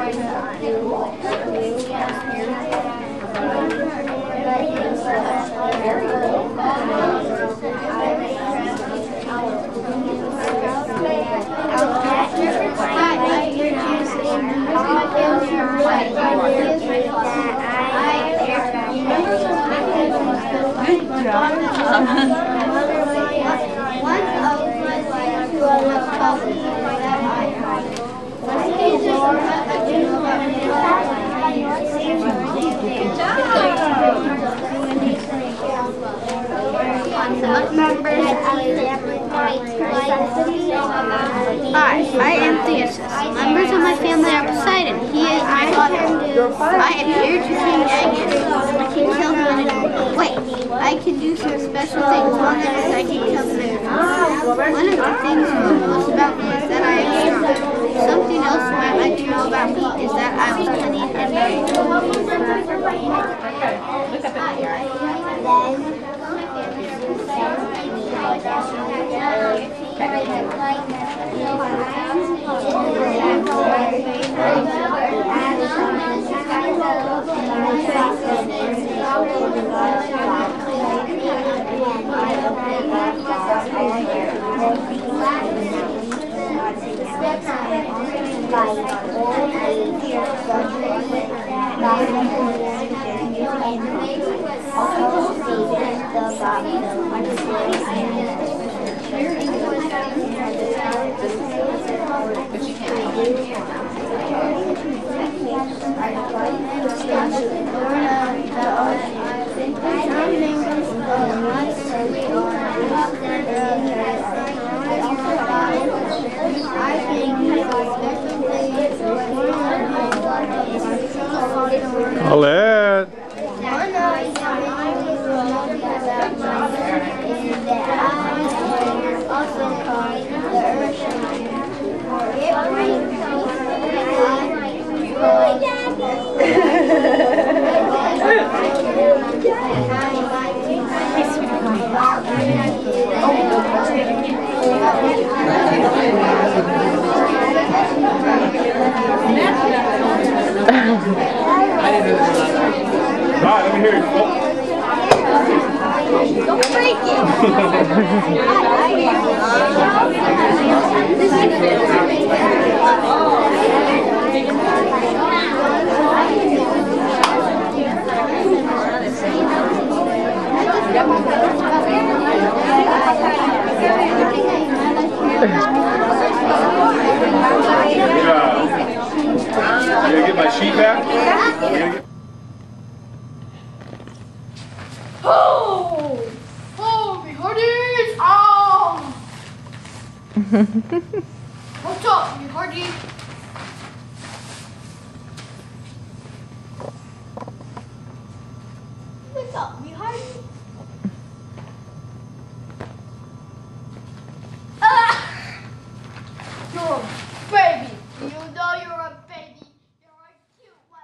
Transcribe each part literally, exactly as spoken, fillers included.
Hi, I am Theosis. Members of my family are Poseidon. He is my father. I am here to King Aegeus. I can kill him in a wait. I can do some special things. One of them is I can kill him in a One of the things you love most about me is that I am strong. Something else you might like to know about me is that I was cunning and brave. Colette. Alright, let me hear it. Oh. Don't break it! Yeah. You gonna get my sheet back? Get... Oh! Oh, me hearties! Oh! What's up, me hearties? What's up, me hearties? Ah! You're a baby! You know you're a baby! You're a cute one!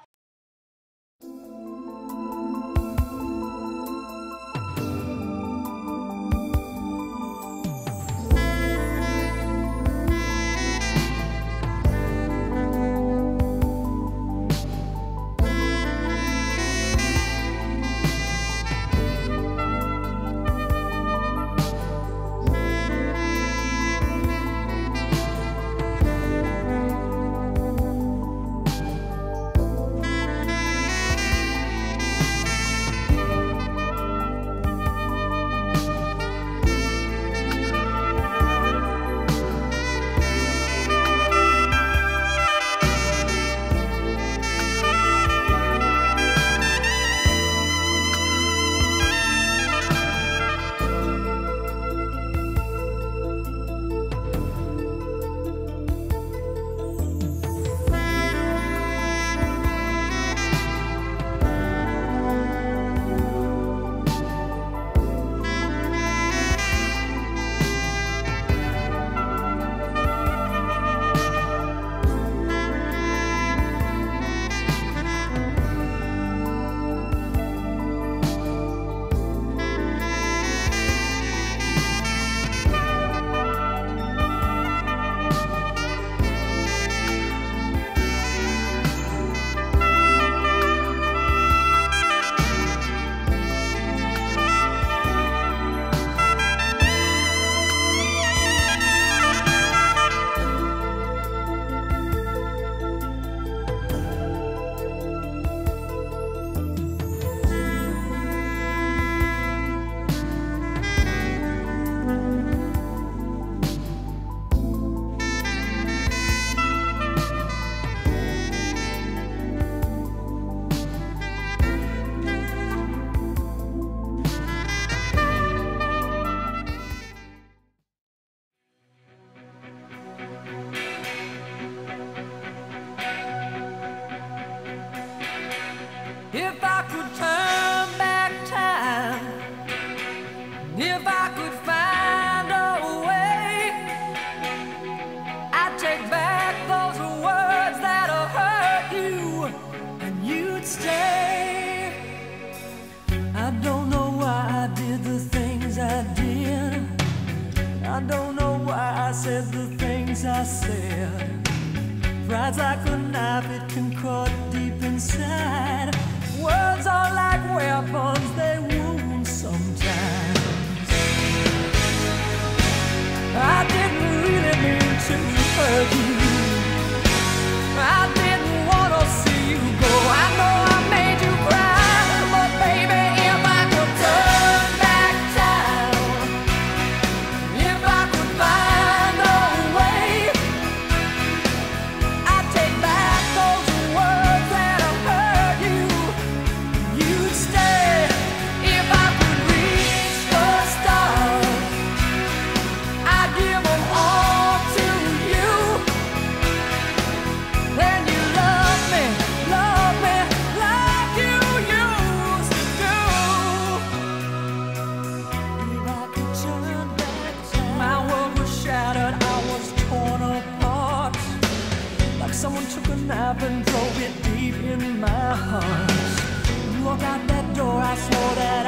why I said the things I said. Pride's like a knife, it can cut deep inside. Words are like weapons, they wound sometimes. I didn't really mean to hurt you. I didn't want to see you go. I know I made you cry, but baby, if I could turn back time, if I could find a way, I'd take back those words that have hurt you. You'd stay. If I could reach the stars, I'd give them all to you. Then you love me, love me like you used to do. If I could turn back time, my world was shattered, I was torn apart. Like someone took a knife and drove it deep in my heart. You walked out that door, I swore that